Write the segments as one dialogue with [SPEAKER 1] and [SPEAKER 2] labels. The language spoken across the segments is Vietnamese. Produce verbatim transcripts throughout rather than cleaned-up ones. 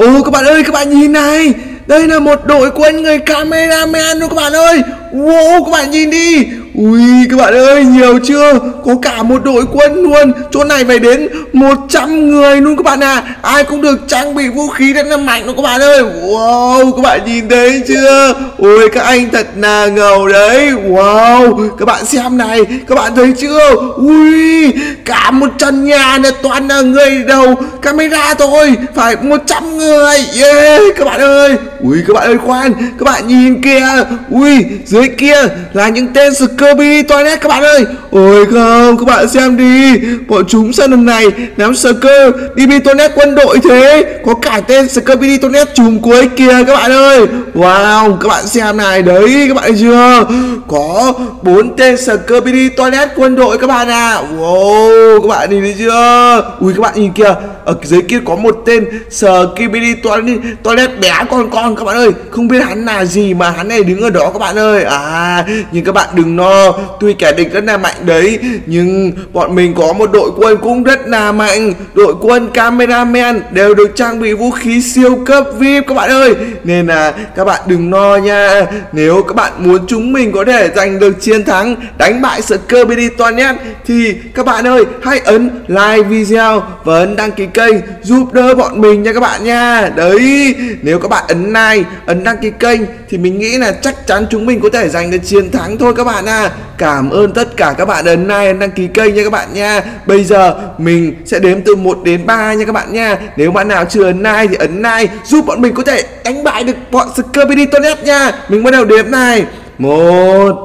[SPEAKER 1] Ồ các bạn ơi, các bạn nhìn này, đây là một đội quân người cameraman luôn các bạn ơi. Wow, các bạn nhìn đi. Ui các bạn ơi, nhiều chưa? Có cả một đội quân luôn. Chỗ này phải đến một trăm người luôn các bạn à. Ai cũng được trang bị vũ khí rất là mạnh luôn các bạn ơi. Wow, các bạn nhìn thấy chưa? Ôi các anh thật là ngầu đấy. Wow, các bạn xem này, các bạn thấy chưa? Ui, cả một trần nhà này toàn là người đầu camera thôi. Phải một trăm người. Yeah, các bạn ơi. Ui các bạn ơi khoan, các bạn nhìn kìa. Ui, dưới kia là những tên Scooby Toilet các bạn ơi. Ôi không, các bạn xem đi, bọn chúng sao lần này nắm Scooby Toilet quân đội thế. Có cả tên Scooby Toilet chùm cuối kìa các bạn ơi. Wow, các bạn xem này, đấy các bạn thấy chưa? Có bốn tên Scooby Toilet quân đội các bạn à. Wow, các bạn nhìn thấy chưa? Ui các bạn nhìn kìa, ở dưới kia có một tên Scooby Toilet bé con con các bạn ơi. Không biết hắn là gì mà hắn này đứng ở đó các bạn ơi. À, nhưng các bạn đừng lo, tuy kẻ địch rất là mạnh đấy, nhưng bọn mình có một đội quân cũng rất là mạnh. Đội quân cameraman đều được trang bị vũ khí siêu cấp vi ai pi các bạn ơi. Nên là các bạn đừng lo nha. Nếu các bạn muốn chúng mình có thể giành được chiến thắng, đánh bại Scooby Toilet, thì các bạn ơi hãy ấn like video và ấn đăng ký kênh giúp đỡ bọn mình nha các bạn nha. Đấy, nếu các bạn ấn like, ấn đăng ký kênh thì mình nghĩ là chắc chắn chúng mình có thể giành được chiến thắng thôi các bạn à. Cảm ơn tất cả các bạn ấn like, ấn đăng ký kênh nha các bạn nha. Bây giờ mình sẽ đếm từ một đến ba nha các bạn nha. Nếu bạn nào chưa ấn like thì ấn like giúp bọn mình có thể đánh bại được bọn Scooby Toilet nha. Mình bắt đầu đếm này. Một,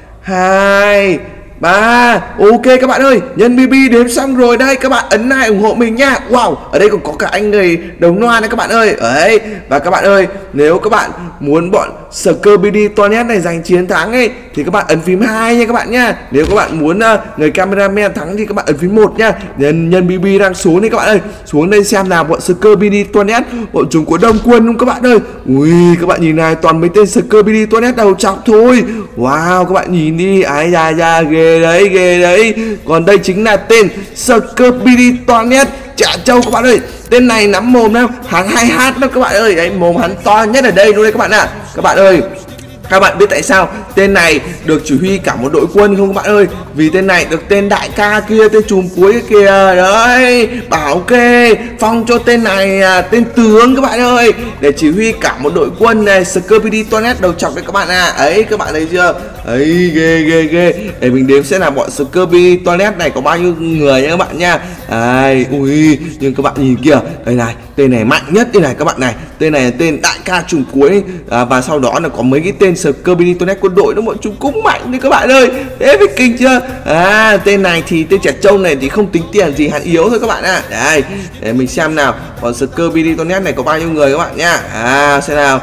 [SPEAKER 1] hai, ba. Ok các bạn ơi, nhân bê bê đếm xong rồi đây, các bạn ấn like ủng hộ mình nha. Wow, ở đây còn có cả anh người đồng loa này các bạn ơi. Đấy, và các bạn ơi, nếu các bạn muốn bọn Scooby Toilet này giành chiến thắng ấy thì các bạn ấn phím hai nha các bạn nha. Nếu các bạn muốn uh, người cameraman thắng thì các bạn ấn phím một nha. Nhân nhân bê bê đang xuống đây các bạn ơi. Xuống đây xem nào, bọn Scooby Toilet bọn chúng có đông quân không các bạn ơi. Ui, các bạn nhìn này, toàn mấy tên Scooby Toilet đầu trọc thôi. Wow, các bạn nhìn đi, ái da da ghê đấy, ghê đấy. Còn đây chính là tên Scooby Toilet Chả Trâu các bạn ơi. Tên này nắm mồm lắm, hắn hay hát lắm các bạn ơi. Đấy, mồm hắn to nhất ở đây luôn đấy các bạn ạ. À. Các bạn ơi, các bạn biết tại sao tên này được chỉ huy cả một đội quân không các bạn ơi? Vì tên này được tên đại ca kia, tên chùm cuối kìa. Đấy, bảo kê phong cho tên này à, tên tướng các bạn ơi, để chỉ huy cả một đội quân này Scooby Toilet đầu chọc đấy các bạn à. Ấy các bạn thấy chưa? Ấy ghê ghê ghê. Để mình đếm xem là bọn Scooby Toilet này có bao nhiêu người nha các bạn nha. Ai, ui, nhưng các bạn nhìn kìa, đây này, tên này mạnh nhất đây này các bạn này. Tên này là tên đại ca chùm cuối à, và sau đó là có mấy cái tên Scooby Toilet quân đội nó bọn chúng cũng mạnh đấy các bạn ơi. Thế phải kinh chưa? À, tên này thì tên trẻ trâu này thì không tính tiền gì, hắn yếu thôi các bạn ạ. À. Đây, để mình xem nào, còn Scooby Toilet này có bao nhiêu người các bạn nhá. À, xem nào,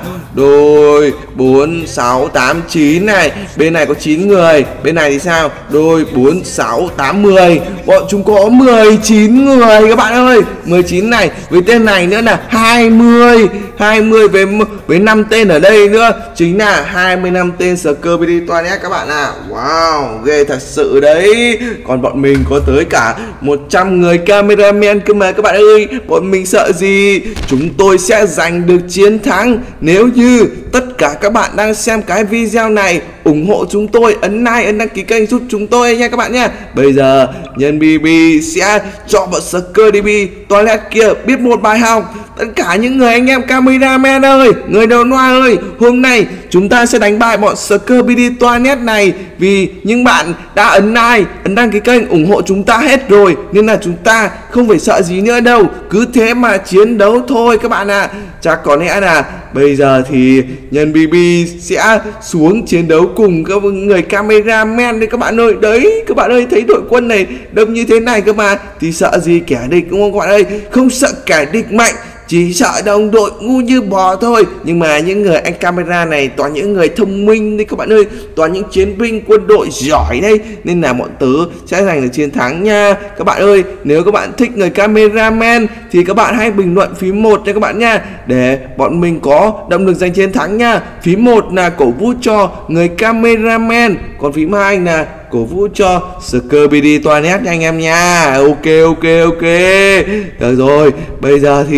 [SPEAKER 1] đôi bốn sáu tám chín này, bên này có chín người, bên này thì sao? Đôi bốn sáu tám mười, bọn chúng có mười chín người các bạn ơi. mười chín này, với tên này nữa là hai mươi, hai mươi với với năm tên ở đây nữa, chính là hai mươi lăm tên Scooby Toilet các bạn ạ. À. Wow, ghê thật sự đấy. Còn bọn mình có tới cả một trăm người cameraman cơ mà các bạn ơi. Bọn mình sợ gì? Chúng tôi sẽ giành được chiến thắng nếu như tất cả các bạn đang xem cái video này ủng hộ chúng tôi, ấn like, ấn đăng ký kênh giúp chúng tôi nha các bạn nha. Bây giờ nhân bê bê sẽ cho bọn Scooby Toilet kia biết một bài học. Tất cả những người anh em cameraman ơi, người đầu loa ơi, hôm nay chúng ta sẽ đánh bại bọn Scooby Toilet này vì những bạn đã ấn like, ấn đăng ký kênh ủng hộ chúng ta hết rồi, nên là chúng ta không phải sợ gì nữa đâu. Cứ thế mà chiến đấu thôi các bạn ạ. À. Chắc có lẽ là bây giờ thì nhân bê bê sẽ xuống chiến đấu cùng các người cameraman đấy các bạn ơi. Đấy, các bạn ơi, thấy đội quân này đông như thế này cơ mà thì sợ gì kẻ địch đúng không các bạn ơi? Không sợ kẻ địch mạnh, chỉ sợ đồng đội ngu như bò thôi. Nhưng mà những người anh camera này toàn những người thông minh đấy các bạn ơi, toàn những chiến binh quân đội giỏi đây, nên là bọn tớ sẽ giành được chiến thắng nha các bạn ơi. Nếu các bạn thích người cameraman thì các bạn hãy bình luận phím một nha các bạn nha, để bọn mình có động lực giành chiến thắng nha. Phím một là cổ vũ cho người cameraman, còn phím hai là cổ vũ cho Scooby Toilet nha anh em nha. Ok ok ok. Được rồi, bây giờ thì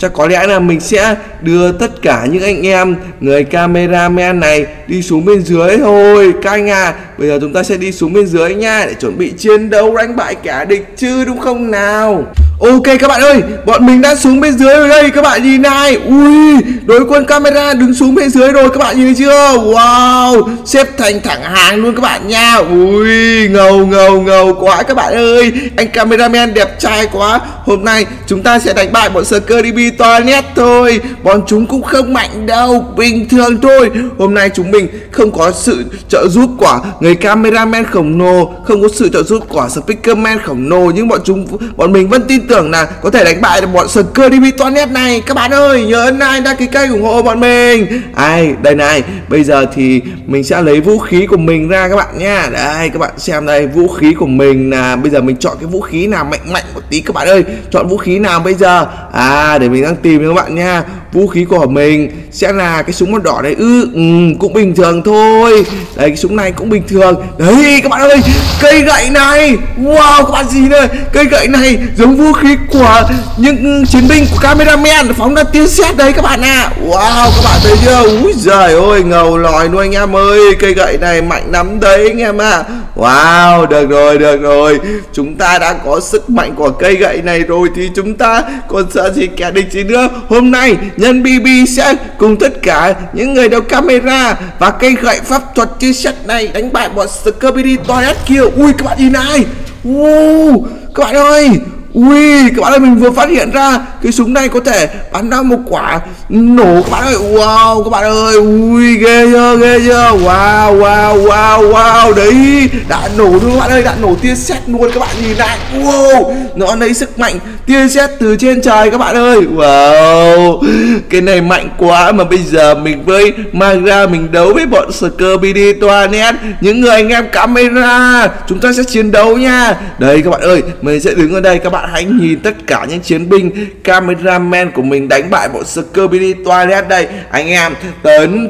[SPEAKER 1] chắc có lẽ là mình sẽ đưa tất cả những anh em người cameraman này đi xuống bên dưới thôi các anh à. Bây giờ chúng ta sẽ đi xuống bên dưới nha, để chuẩn bị chiến đấu đánh bại kẻ địch chứ, đúng không nào? Ok các bạn ơi, bọn mình đã xuống bên dưới rồi đây, các bạn nhìn này. Ui, đội quân camera đứng xuống bên dưới rồi, các bạn nhìn thấy chưa? Wow, xếp thành thẳng hàng luôn các bạn nha. Ui, ngầu ngầu ngầu quá các bạn ơi. Anh cameraman đẹp trai quá. Hôm nay chúng ta sẽ đánh bại bọn Scurvy Toilet thôi. Bọn chúng cũng không mạnh đâu, bình thường thôi. Hôm nay chúng mình không có sự trợ giúp của người cameraman khổng lồ, không có sự trợ giúp của Speakerman khổng lồ, nhưng bọn chúng bọn mình vẫn tin tưởng là có thể đánh bại được bọn Scurvy Toilet này. Các bạn ơi, nhớ ấn like, đăng ký kênh ủng hộ bọn mình. Ai, đây này, bây giờ thì mình sẽ lấy vũ khí của mình ra các bạn nha. Đây, các bạn xem đây, vũ khí của mình là bây giờ mình chọn cái vũ khí nào mạnh mạnh một tí các bạn ơi. Chọn vũ khí nào bây giờ? À, để mình đang tìm cho các bạn nha. Vũ khí của mình sẽ là cái súng màu đỏ này. Ừ, ừ, cũng bình thường thôi. Đây, cái súng này cũng bình thường. Đấy các bạn ơi, cây gậy này. Wow, các bạn gì đây? Cây gậy này giống vũ khí của những chiến binh của cameraman phóng ra tia sét đấy các bạn ạ. À. Wow, các bạn thấy chưa? Úi giời ơi, ngầu lòi luôn anh em ơi. Cây gậy này mạnh lắm đấy anh em ạ. À. Wow, được rồi, được rồi. Chúng ta đã có sức mạnh của cây gậy này rồi thì chúng ta còn sợ gì kẻ địch gì nữa. Hôm nay nhân bê bê sẽ cùng tất cả những người đeo camera và cây gậy pháp thuật tia sét này đánh bại bọn Scurvy Toilet kia. Ui các bạn nhìn này. Wow, các bạn ơi. Ui, các bạn ơi, mình vừa phát hiện ra cái súng này có thể bắn ra một quả nổ các bạn ơi. Wow, các bạn ơi, ui, ghê chưa, ghê chưa. Wow, wow, wow, wow. Đấy, đã nổ luôn các bạn ơi, đã nổ tia sét luôn các bạn nhìn này. Wow, nó lấy sức mạnh tia sét từ trên trời các bạn ơi. Wow, cái này mạnh quá. Mà bây giờ mình với mang ra mình đấu với bọn Scurvy Toilet, những người anh em camera. Chúng ta sẽ chiến đấu nha. Đây các bạn ơi, mình sẽ đứng ở đây, các bạn hãy nhìn tất cả những chiến binh cameraman của mình đánh bại bọn Scurvy Toilet đây. Anh em tấn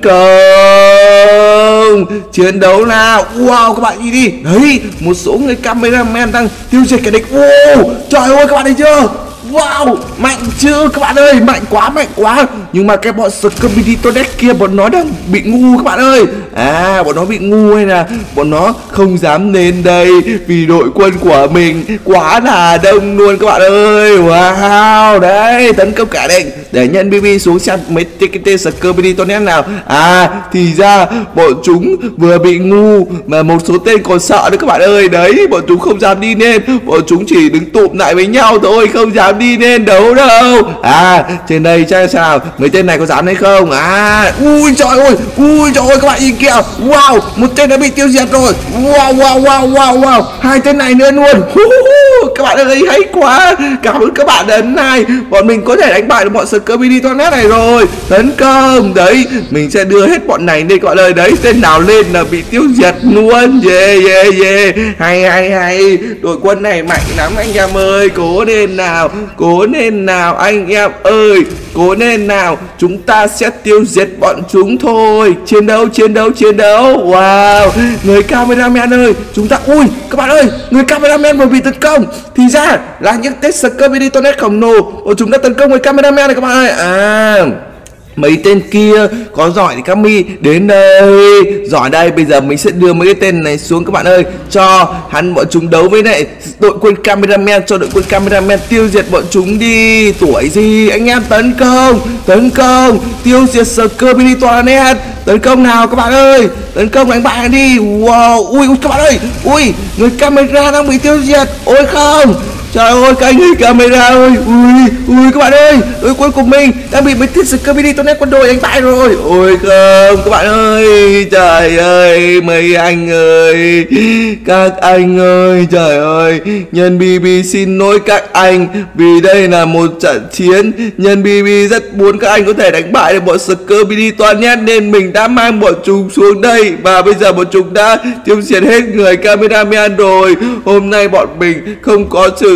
[SPEAKER 1] công, chiến đấu nào. Wow, các bạn nhìn đi. Đấy, một số người cameraman đang tiêu diệt kẻ địch. Wow, trời ơi, các bạn thấy chưa? Wow, mạnh chưa các bạn ơi, mạnh quá, mạnh quá. Nhưng mà cái bọn Scurvy Toilet kia bọn nó đang bị ngu các bạn ơi. À, bọn nó bị ngu hay là bọn nó không dám lên đây vì đội quân của mình quá là đông luôn các bạn ơi. Wow, đấy, tấn công cả địch. Để nhân bê bê xuống xem mấy cái tên Scurvy Toilet nào. À, thì ra bọn chúng vừa bị ngu mà một số tên còn sợ nữa các bạn ơi. Đấy, bọn chúng không dám đi lên, bọn chúng chỉ đứng tụm lại với nhau thôi, không dám đi lên đấu đâu. À, trên đây xem sao mấy tên này có dám hay không. À, ui trời ơi, ui trời ơi, các bạn nhìn kìa. Wow, một tên đã bị tiêu diệt rồi. Wow, wow, wow, wow, wow. Hai tên này nữa luôn. Các bạn ơi, hay quá. Cảm ơn các bạn đã ấn like. Bọn mình có thể đánh bại được bọn Scurvy Toilet này rồi. Tấn công. Đấy, mình sẽ đưa hết bọn này đi các bạn ơi. Đấy, tên nào lên là bị tiêu diệt luôn. Yeah, yeah, yeah. Hay, hay, hay. Đội quân này mạnh lắm anh em ơi. Cố lên nào, cố lên nào anh em ơi, cố lên nào. Chúng ta sẽ tiêu diệt bọn chúng thôi. Chiến đấu, chiến đấu, chiến đấu. Wow, người cameraman ơi, chúng ta, ui các bạn ơi, người cameraman vừa bị tấn công. Thì ra là những tên Scurvy Toilet khổng lồ của chúng đã tấn công người cameraman này các bạn ơi. À, mấy tên kia có giỏi thì Cami đến đây. Giỏi đây, bây giờ mình sẽ đưa mấy cái tên này xuống các bạn ơi, cho hắn bọn chúng đấu với lại đội quân cameraman, cho đội quân cameraman tiêu diệt bọn chúng đi. Tuổi gì anh em, tấn công, tấn công, tiêu diệt Scurvy Toilet. Tấn công nào các bạn ơi, tấn công đánh bại đi. Wow, ui, ui các bạn ơi, ui người camera đang bị tiêu diệt. Ôi không, trời ơi, các anh ơi, camera ơi, ui, ui các bạn ơi, đội quân của mình đang bị mấy tên Scurvy Toilet quân đội đánh bại rồi. Ôi không, các bạn ơi, trời ơi, mấy anh ơi, các anh ơi, trời ơi, nhân bê bê xin lỗi các anh vì đây là một trận chiến. Nhân bê bê rất muốn các anh có thể đánh bại được bọn Scurvy Toilet nên mình đã mang bọn chúng xuống đây và bây giờ bọn chúng đã tiêu diệt hết người cameraman rồi. Hôm nay bọn mình không có sự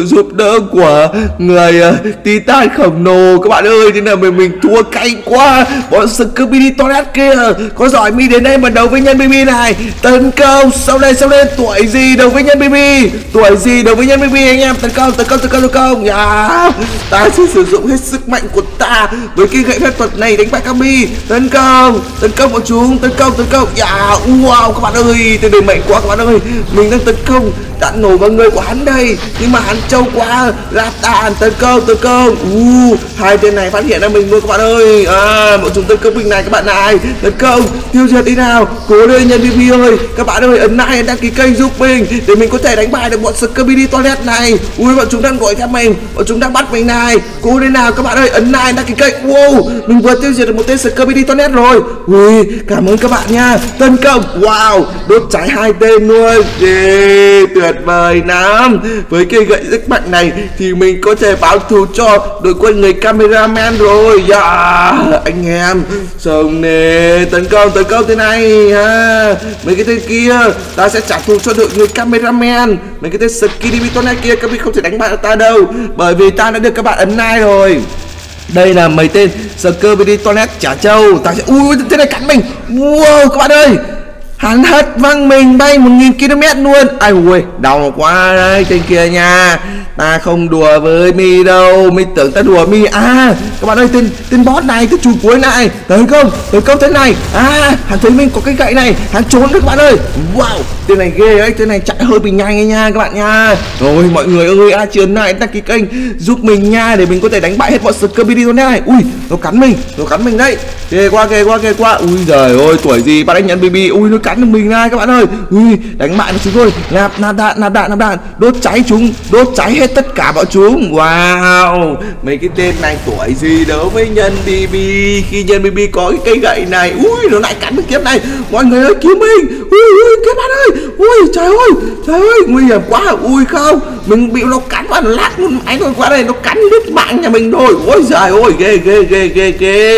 [SPEAKER 1] giúp đỡ của người uh, Titan khổng lồ các bạn ơi. Thế là mình mình thua cay quá. Bọn Scooby Toilet kia có giỏi mi đến đây mà đấu với nhân bê bê này. Tấn công, sau đây sau đây tuổi gì đấu với nhân bê bê, tuổi gì đấu với nhân bê bê anh em. Tấn công tấn công tấn công tấn công. Yeah. Ta sẽ sử dụng hết sức mạnh của ta với cái gậy phép thuật này đánh bại Kami. Tấn công tấn công bọn chúng, tấn công tấn công. Yeah. Wow các bạn ơi, tôi đầy mạnh quá các bạn ơi. Mình đang tấn công đạn nổ vào người của hắn đây, nhưng mà hắn trâu quá. Lát đạn tấn công tấn công. uh, Hai tên này phát hiện ra mình luôn các bạn ơi. À, bọn chúng tấn công mình này các bạn này. Tấn công tiêu diệt đi nào. Cố lên nhân bê bê ơi. Các bạn ơi, ấn like đăng ký kênh giúp mình để mình có thể đánh bại được bọn Scooby Toilet này. Ui, bọn chúng đang đuổi theo mình, bọn chúng đang bắt mình này. Cố lên nào các bạn ơi, ấn like đăng ký kênh. Wow, mình vừa tiêu diệt được một tên Scooby Toilet rồi. Ui, cảm ơn các bạn nha. Tấn công. Wow, đốt cháy hai tên luôn. Yeah, tuyệt vời lắm. Với cây gậy rất mạnh này thì mình có thể báo thù cho đội quân người cameraman rồi. Yeah, anh em xong nè, tấn công tấn công thế này ha. Mấy cái tên kia ta sẽ trả thù cho đội người cameraman. Mấy cái tên Scooby Toilet kia các bạn không thể đánh bại ta đâu, bởi vì ta đã được các bạn ấn like rồi. Đây là mấy tên Scooby Toilet trả trâu. Ta sẽ ui tên này cắn mình. Wow các bạn ơi, hắn hất văng mình bay một nghìn ki lô mét luôn. Ai ui, đau quá đấy trên kia nha. Ta không đùa với mi đâu, mi tưởng ta đùa mi. À các bạn ơi, tên tên boss này, cái chủ cuối này tấn công tấn công thế này. À hắn thấy mình có cái gậy này, hắn trốn đấy các bạn ơi. Wow, tên này ghê đấy, tên này chạy hơi bị nhanh ấy nha các bạn nha. Rồi mọi người ơi, ai chưa lại đăng ký kênh giúp mình nha, để mình có thể đánh bại hết bọn Scooby Toilet này. Ui, nó cắn mình, nó cắn mình đấy. Ghê quá ghê quá ghê quá. Ui giời ơi, tuổi gì bắt đánh nhận bê bê. Ui, nó cắn được mình này các bạn ơi. Ui, đánh bại được chúng tôi. Nạp nạp đạn nạp đạn nạp đạn, đốt cháy chúng, đốt cháy hết tất cả bọn chúng. Wow, mấy cái tên này tuổi gì đấu với nhân bê bê khi nhân bê bê có cái cây gậy này. Ui, nó lại cắn mình kiếp này. Mọi người ơi cứu mình. Ui ui các bạn ơi. Ui trời ơi, trời ơi nguy hiểm quá. Ui không, mình bị nó cắn vào lát luôn máy rồi qua đây, nó cắn đứt mạng nhà mình rồi. Ôi trời ơi, ghê ghê ghê ghê ghê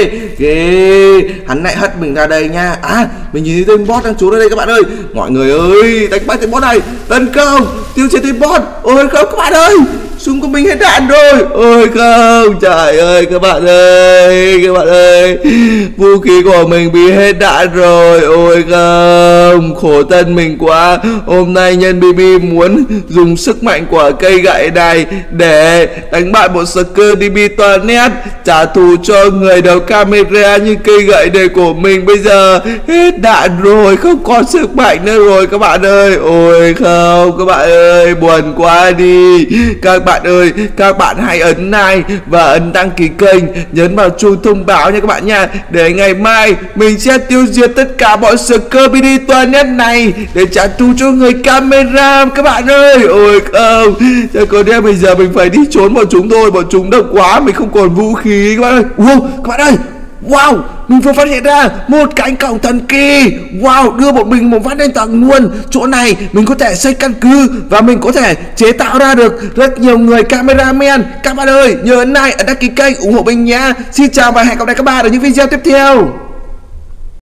[SPEAKER 1] ghê. Hắn lại hất mình ra đây nha. À mình nhìn thấy tên boss đang trốn ở đây các bạn ơi. Mọi người ơi, đánh bại tên boss này, tấn công tiêu diệt tên boss. Ôi không các bạn ơi, súng của mình hết đạn rồi. Ôi không, trời ơi các bạn ơi, các bạn ơi, vũ khí của mình bị hết đạn rồi. Ôi không, khổ thân mình quá. Hôm nay nhân bê bê muốn dùng sức mạnh của cây gậy này để đánh bại một Scooby Toilet, trả thù cho người đầu camera như cây gậy này của mình. Bây giờ hết đạn rồi, không còn sức mạnh nữa rồi các bạn ơi. Ôi không các bạn ơi, buồn quá đi. Các bạn ơi, các bạn hãy ấn like và ấn đăng ký kênh, nhấn vào chuông thông báo nha các bạn nha, để ngày mai mình sẽ tiêu diệt tất cả bọn Scooby Toilet này để trả thù cho người camera các bạn ơi. Ôi không, chắc có lẽ bây giờ mình phải đi trốn bọn chúng thôi, bọn chúng độc quá, mình không còn vũ khí các bạn ơi. Wow, các bạn ơi, wow, mình vừa phát hiện ra một cánh cổng thần kỳ. Wow, đưa một mình một phát lên tầng luôn. Chỗ này mình có thể xây căn cứ và mình có thể chế tạo ra được rất nhiều người cameraman. Các bạn ơi, nhớ ấn like, ấn đăng ký kênh ủng hộ mình nha. Xin chào và hẹn gặp lại các bạn ở những video tiếp theo.